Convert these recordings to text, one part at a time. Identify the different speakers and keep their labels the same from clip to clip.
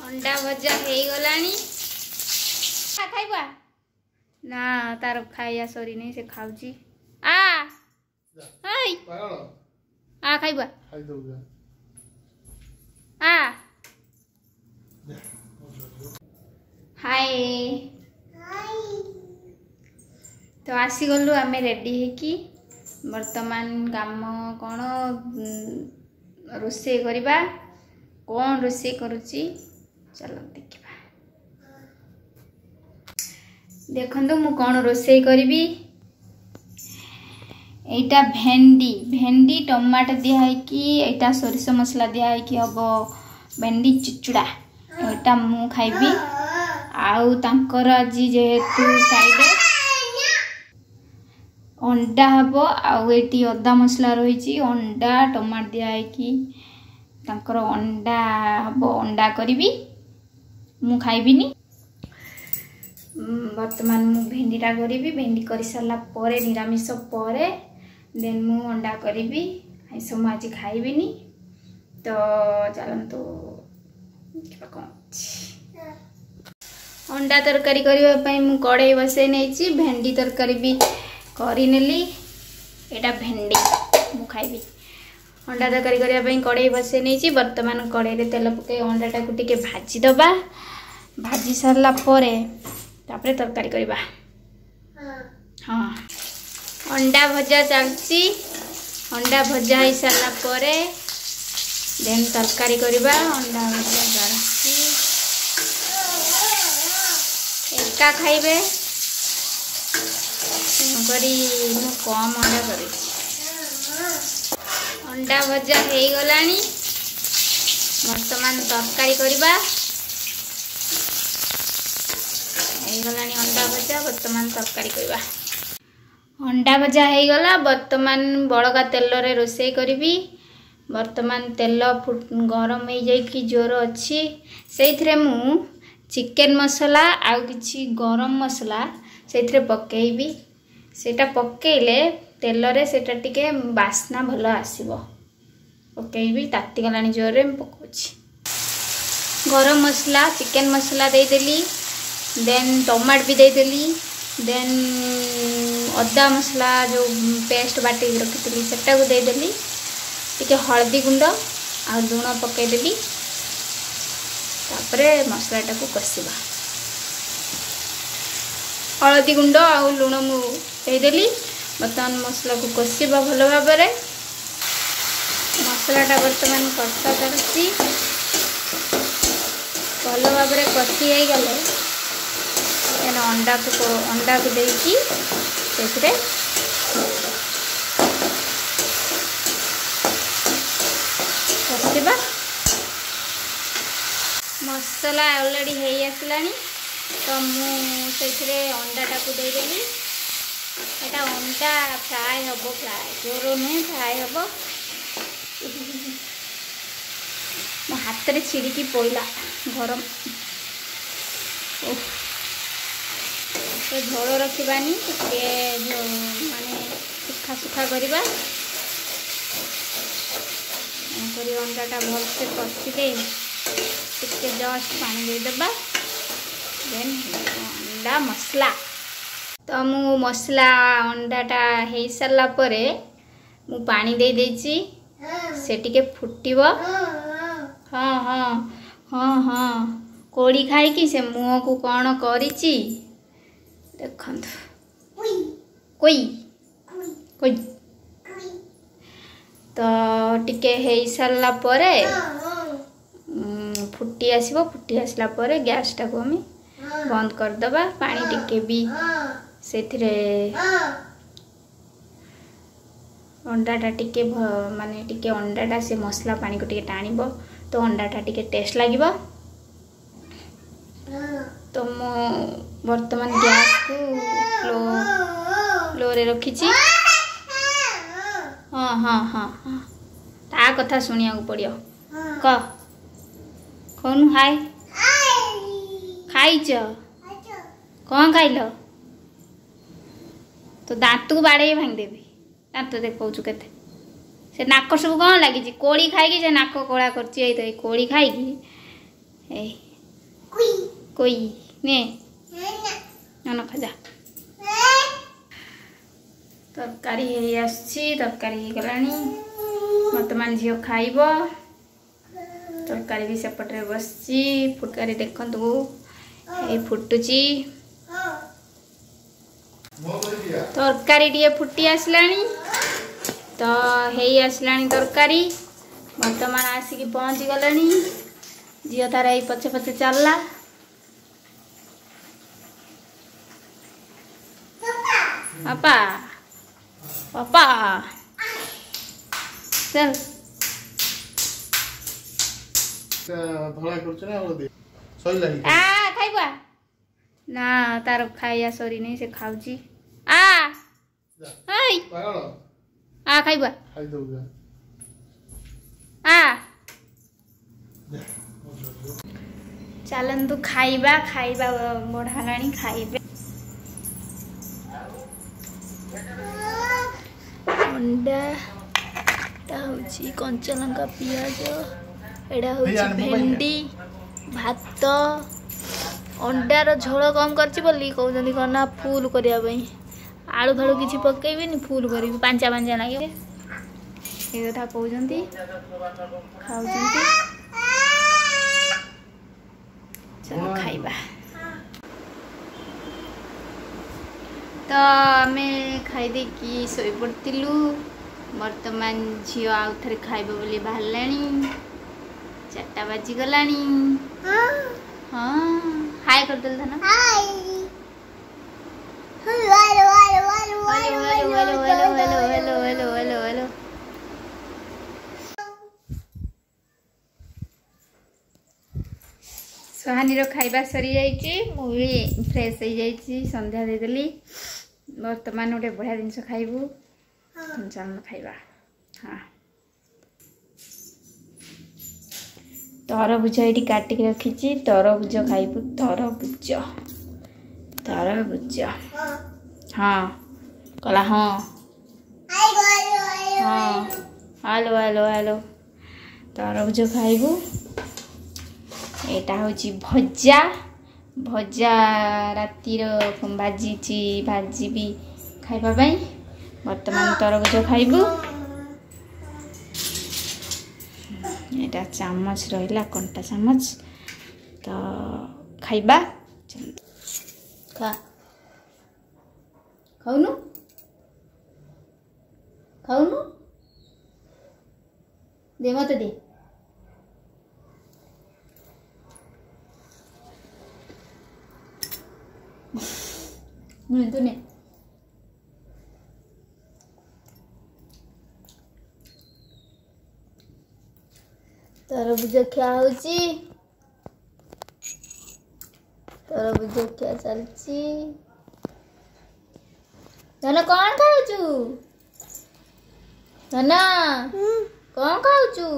Speaker 1: अंडा भजा हो गलानी खाइबा ना तार खाइया सरी नहीं से खाऊची आ हाय आ खाइबा खाइ दउगा आ हाय तो आसी गलु आमे रेडी है कि वर्तमान काम कौन रोषे करवा कौन रोषे करुची चलो देखा देखो मु कौन रोषे करी एटा भेंडी भेंडी टमाटो दिखाई एटा सोरिष मसला दिखाई हम भेंडी चिचुड़ा एटा मु खाइबी आउ तांकर आज जेहेतु फ्राइडे अंडा हम आउ एटी अदा मसला रही अंडा टमाटो दिखाई तांकर अंडा हम अंडा करी मु खाइबिनी वर्तमान मु भेंडीटा करी भेंडी कर सारा पर निरामिष पर देन मु अंडा करी आइस मु आज खाइबिनी तो चलतु कौन अंडा तरकारी करने मु कड़े बसई नहीं भेंडी तरकारी भी करनेली एटा भेंडी मु खाइबी अंडा तरकारी करने कड़े बसई नहीं वर्तमान कड़े तेल पकई अंडाटा को टिके भाजी दबा भाजी सारा पर तापरे तरकारी करबा हाँ अंडा भजा चलती अंडा भजा हो सारा पर देन तरकारी करबा अंडा भजा चलती एका खाइबे करी मु कम अंडा कर अंडा भजा हो गलानी वर्तमान तरकारी करबा गलानी अंडा भजा वर्तमान तरकारी करबा अंडा भजा हो गला वर्तमान बड़का तेल रे रोषे करी वर्तमान तेल गरम हो जाइकी जोर अच्छी से मु चिकेन मसला आउ किछि गरम मसला से पकेबी सेटा पकेले तेल रे सेटा टिके बास्ना भल आसीबो पकेबी ताती गलानी जोर रे पकोछि गरम मसला चिकेन मसला दे देली देन टमाट भी दे देली देन अदा मसला जो पेस्ट बाटी रखी सेटा को दे देली टिके हल्दी गुंड आ लुण पकईदेली तापरे मसलाटा को कषिबा हल्दी गुंड आ लुण मु देदेली बर्तमान मसला को कषिबा भल भाव मसलाटा वर्तमान कषा चलती भल भाव कषि हो गले अंडा को देकी से कषिबा मसला ऑलरेडी हो आसलानी तो मुझे अंडाटा को देदेली एटा अंडा फ्राए हम फ्राए जोर नुहे फ्राए हम मो हाथ में छिड़की पड़ा गरम तो झोल रखानी माने सुखा सुखा करवा अंडाटा भलसे कषिदे टिके जस्ट पानी देदेबा देन अंडा मसला तो मु मसला अंडाटा हो सारा पर मु पानी दे देछि से टिके फुटिब हाँ हाँ हाँ हाँ कोड़ी खाई से मुँह को कौन करिछि देखंतु कोई कोई तो टिके हो सारा पर फुटी आसो फुटी आसला पर गैस टाक आम बंद करदबा पानी टिके भी से अंडाटा टिके माने टिके अंडाटा से मसला पानी को टिके टाणिब तो अंडाटा टिके टेस्ट लगिब तो मो वर्तमान गैस को लो रे रखी हाँ हाँ हाँ हाँ ता कथा शुणिया पड़ो कौन हाय खाइच कौन खाइल तो दांत को बाड़े भांगदेवी दांत देखा केते से नाक सब कौन लगी कोड़ी खाई से नाक कला कर कोड़ी खाई कोई ने न खजा तरकारी तरकारी हो गलानी बर्तमान झील खाइब तरकारी भी सेपटे बसची फुटकारी देखु ये फुटुची तरकारी टे फुटी आसलानी तो हे आसलानी तरकारी बर्तमान आसिक पहुँची गलानी झील तार ये पछे पछे चलला पापा पापा चल खाइबा ना तार खाइया सरी नहीं से खाऊची खाइबा चलतु खाइबा खाइबा बढ़ालानी खाइबे अंडा हूँ कंचा लंका पियाज एडा हूँ भेंडी भात अंडार झोल कम कर बोली कहते कौन ना फुल करने आलू फालू किसी पकईबी फुल करी पांचा पांचा लगे ये कथा कहते खाऊ चलो खाइबा तो आम खाईदे कि शोई पड़ू बर्तमान झील आउ थे खाइब बोली बाहर 4टा बाजिगला हाँ हाय करदे धन सुहानी खाइबा सरी जाइए मुझे फ्रेश हो जाइए संध्या देदेली बर्तमान गोटे बढ़िया जिनस खाइबू चल खाइबा हाँ तरबुज ये काटिक रखी तरबुज खाइबू तरबुज तरबुज हाँ कला हाँ हाँ हेलो हेलो हेलो तरबुज खाइबू यहाँ हूँ भजा भजा रातिर भाजी भाजी भी खाइबाई बर्तमान तरबुज खाइबू यहाँ चामच रहा कंटा चामच तो खाइबा खा खाऊनु खाऊनु दे मत दे तूने तरबुज क्या होची तरबुज क्या चलची धन कौन खाऊचु धन कौन खाऊचु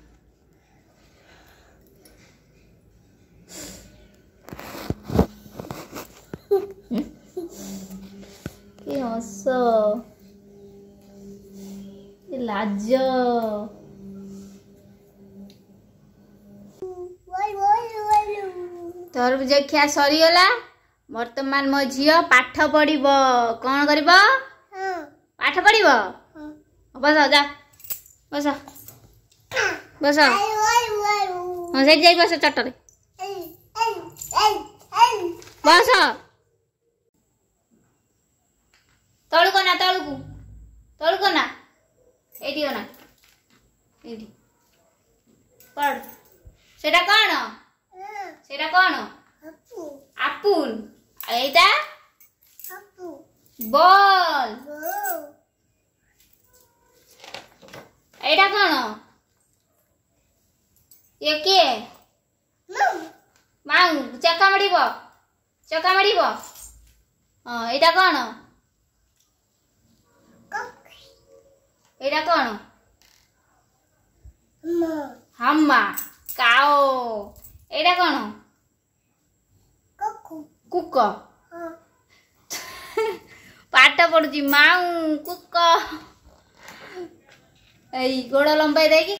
Speaker 1: कि हस लाज तरबुज खिया सरीगला वर्तमान मो झील पाठ पढ़ कौन कर पाठ पढ़ बस जा बस बस हाँ से जाई बस चटरे बस तलू कना तलू कना एटी कना एटी पढ़ सेटा कौन सेटा कौन आपुल एटा बॉल एटा कौन ये के माऊ चक्का मारिब हाँ एटा कौन एटा कौन हम्मा काओ एटा कौन कुक पाठ पढ़ुची माऊ कुक गोड़ लंबाई देगी